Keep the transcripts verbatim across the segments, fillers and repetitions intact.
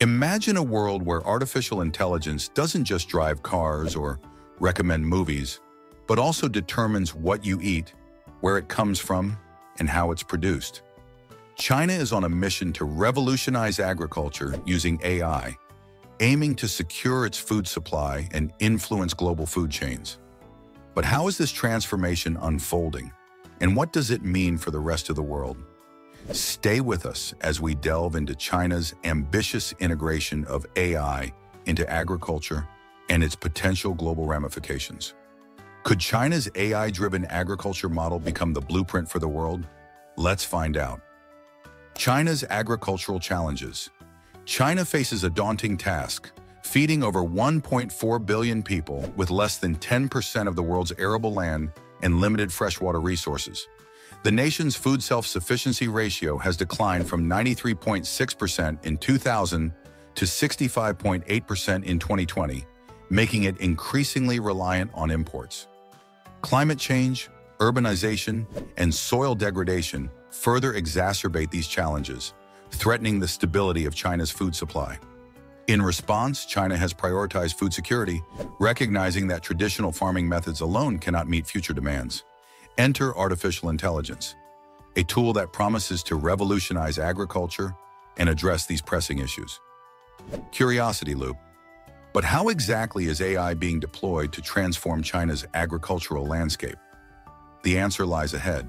Imagine a world where artificial intelligence doesn't just drive cars or recommend movies, but also determines what you eat, where it comes from, and how it's produced. China is on a mission to revolutionize agriculture using A I, aiming to secure its food supply and influence global food chains. But how is this transformation unfolding, and what does it mean for the rest of the world? Stay with us as we delve into China's ambitious integration of A I into agriculture and its potential global ramifications. Could China's A I-driven agriculture model become the blueprint for the world? Let's find out. China's agricultural challenges. China faces a daunting task, feeding over one point four billion people with less than ten percent of the world's arable land and limited freshwater resources. The nation's food self-sufficiency ratio has declined from ninety-three point six percent in two thousand to sixty-five point eight percent in twenty twenty, making it increasingly reliant on imports. Climate change, urbanization, and soil degradation further exacerbate these challenges, threatening the stability of China's food supply. In response, China has prioritized food security, recognizing that traditional farming methods alone cannot meet future demands. Enter artificial intelligence, a tool that promises to revolutionize agriculture and address these pressing issues. Curiosity loop. But how exactly is A I being deployed to transform China's agricultural landscape? The answer lies ahead.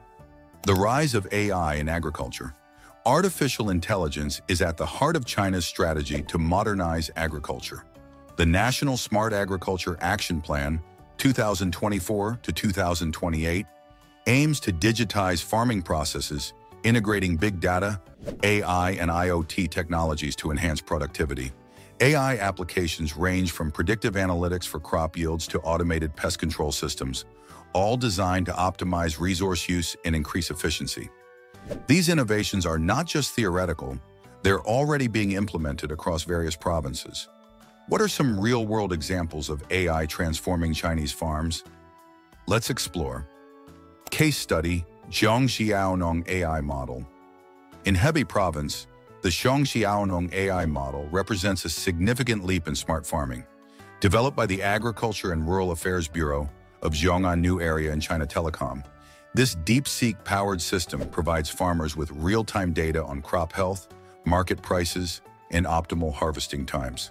The rise of A I in agriculture. Artificial intelligence is at the heart of China's strategy to modernize agriculture. The National Smart Agriculture Action Plan two thousand twenty-four to two thousand twenty-eight aims to digitize farming processes, integrating big data, A I, and I O T technologies to enhance productivity. A I applications range from predictive analytics for crop yields to automated pest control systems, all designed to optimize resource use and increase efficiency. These innovations are not just theoretical, they're already being implemented across various provinces. What are some real-world examples of A I transforming Chinese farms? Let's explore. Case study, Zhongxiaonong A I model. In Hebei province, the Zhongxiaonong A I model represents a significant leap in smart farming. Developed by the Agriculture and Rural Affairs Bureau of Zhong'an area in China Telecom, this DeepSeek-powered system provides farmers with real-time data on crop health, market prices, and optimal harvesting times.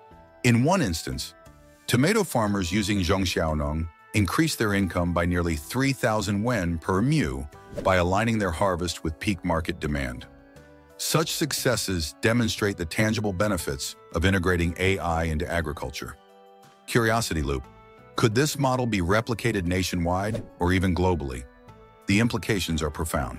In one instance, tomato farmers using Zhongxiaonong increased their income by nearly three thousand yuan per mu by aligning their harvest with peak market demand. Such successes demonstrate the tangible benefits of integrating A I into agriculture. Curiosity loop. Could this model be replicated nationwide or even globally? The implications are profound.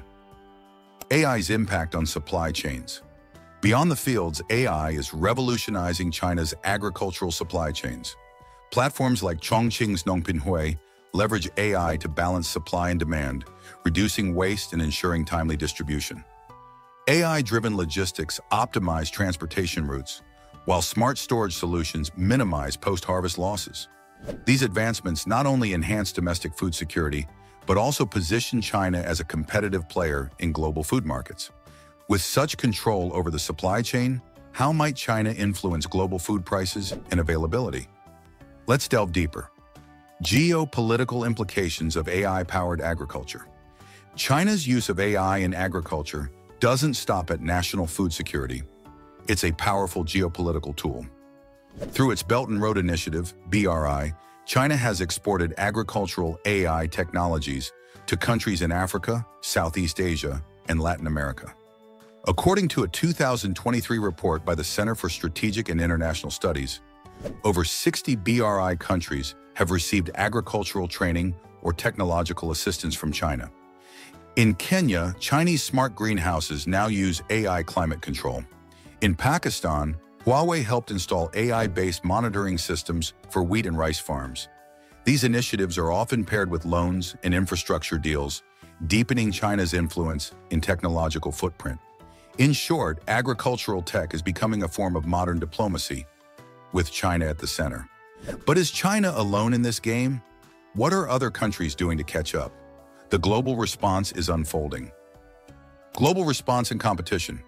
A I's impact on supply chains. Beyond the fields, A I is revolutionizing China's agricultural supply chains. Platforms like Chongqing's Nongpinhui leverage A I to balance supply and demand, reducing waste and ensuring timely distribution. A I-driven logistics optimize transportation routes, while smart storage solutions minimize post-harvest losses. These advancements not only enhance domestic food security, but also position China as a competitive player in global food markets. With such control over the supply chain, how might China influence global food prices and availability? Let's delve deeper. Geopolitical implications of A I-powered agriculture. China's use of A I in agriculture doesn't stop at national food security. It's a powerful geopolitical tool. Through its Belt and Road Initiative, B R I, China has exported agricultural A I technologies to countries in Africa, Southeast Asia, and Latin America. According to a two thousand twenty-three report by the Center for Strategic and International Studies, over sixty B R I countries have received agricultural training or technological assistance from China. In Kenya, Chinese smart greenhouses now use A I climate control. In Pakistan, Huawei helped install A I-based monitoring systems for wheat and rice farms. These initiatives are often paired with loans and infrastructure deals, deepening China's influence in technological footprint. In short, agricultural tech is becoming a form of modern diplomacy, with China at the center. But is China alone in this game? What are other countries doing to catch up? The global response is unfolding. Global response and competition.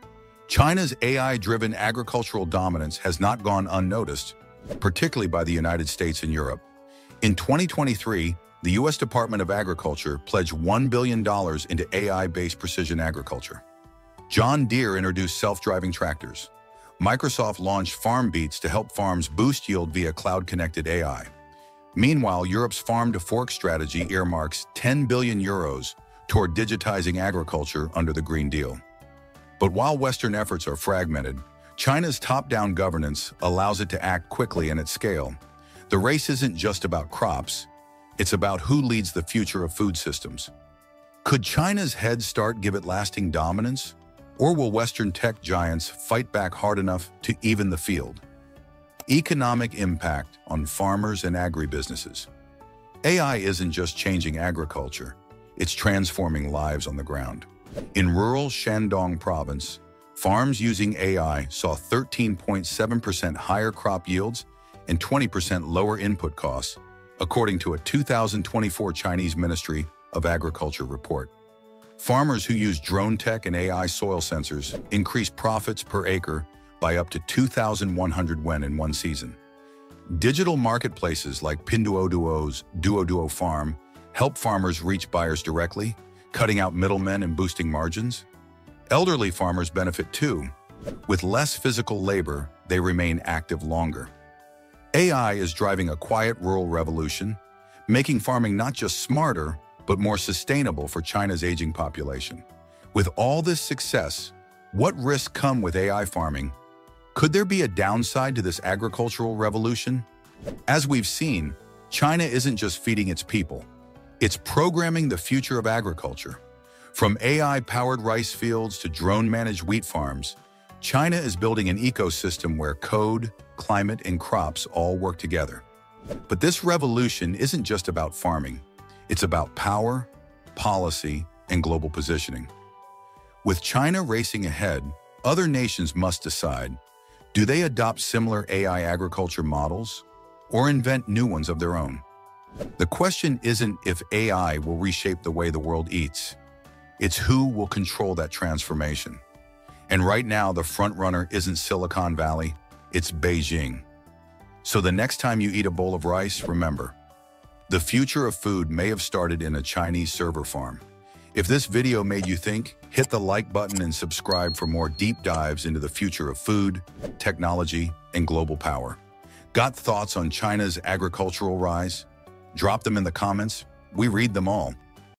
China's A I-driven agricultural dominance has not gone unnoticed, particularly by the United States and Europe. In twenty twenty-three, the U S Department of Agriculture pledged one billion dollars into A I-based precision agriculture. John Deere introduced self-driving tractors. Microsoft launched FarmBeats to help farms boost yield via cloud-connected A I. Meanwhile, Europe's farm-to-fork strategy earmarks ten billion euros toward digitizing agriculture under the Green Deal. But while Western efforts are fragmented, China's top-down governance allows it to act quickly and at scale. The race isn't just about crops, it's about who leads the future of food systems. Could China's head start give it lasting dominance? Or will Western tech giants fight back hard enough to even the field? Economic impact on farmers and agribusinesses. A I isn't just changing agriculture, it's transforming lives on the ground. In rural Shandong province, farms using A I saw thirteen point seven percent higher crop yields and twenty percent lower input costs, according to a two thousand twenty-four Chinese Ministry of Agriculture report. Farmers who use drone tech and A I soil sensors increased profits per acre by up to two thousand one hundred yuan in one season. Digital marketplaces like Pinduoduo's Duoduo Farm help farmers reach buyers directly, cutting out middlemen and boosting margins. Elderly farmers benefit too. With less physical labor, they remain active longer. A I is driving a quiet rural revolution, making farming not just smarter, but more sustainable for China's aging population. With all this success, what risks come with A I farming? Could there be a downside to this agricultural revolution? As we've seen, China isn't just feeding its people. It's programming the future of agriculture. From A I-powered rice fields to drone-managed wheat farms, China is building an ecosystem where code, climate, and crops all work together. But this revolution isn't just about farming. It's about power, policy, and global positioning. With China racing ahead, other nations must decide, do they adopt similar A I agriculture models or invent new ones of their own? The question isn't if A I will reshape the way the world eats. It's who will control that transformation. And right now, the front runner isn't Silicon Valley, it's Beijing. So the next time you eat a bowl of rice, remember, the future of food may have started in a Chinese server farm. If this video made you think, hit the like button and subscribe for more deep dives into the future of food, technology, and global power. Got thoughts on China's agricultural rise? Drop them in the comments. We read them all.